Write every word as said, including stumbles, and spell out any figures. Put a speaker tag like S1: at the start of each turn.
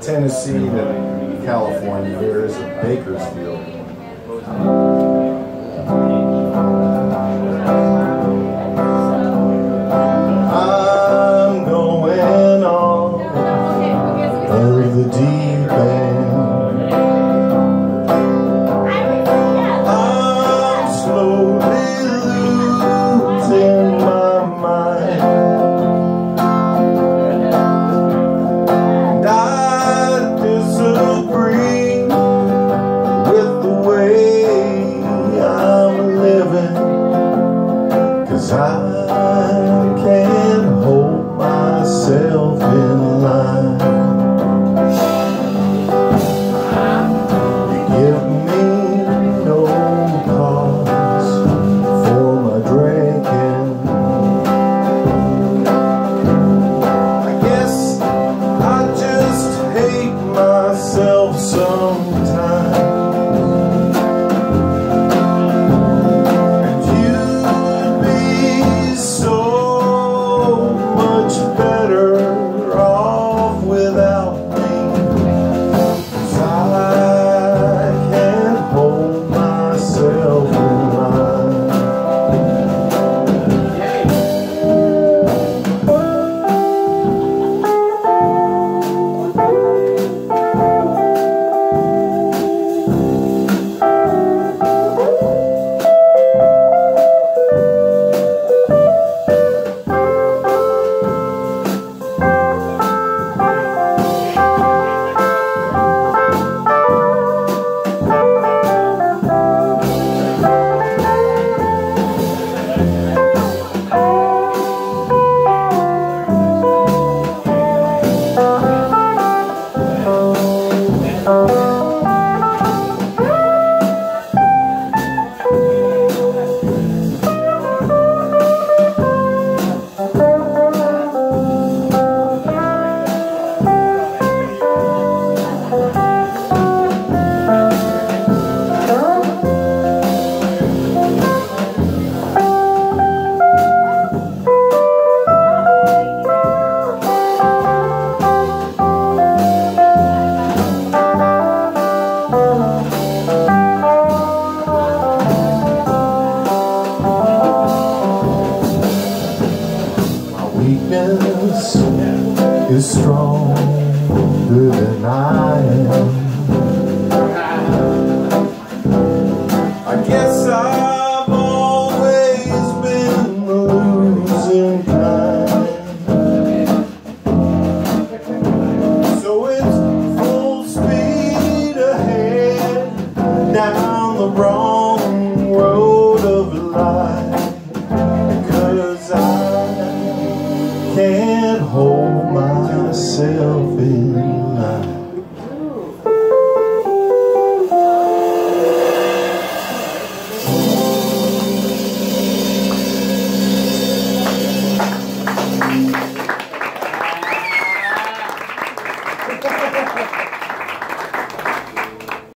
S1: Tennessee to California, here is a Bakersfield. I'm going on of the deep end. I'm slowly losing my mind, and I disagree with the way I'm living, 'cause I can't hold myself in line. You give me no cause for my drinking. I guess I just hate myself sometimes. And you'd be so much better off without me, 'cause I can't hold myself in line. Weakness is stronger than I am. I guess I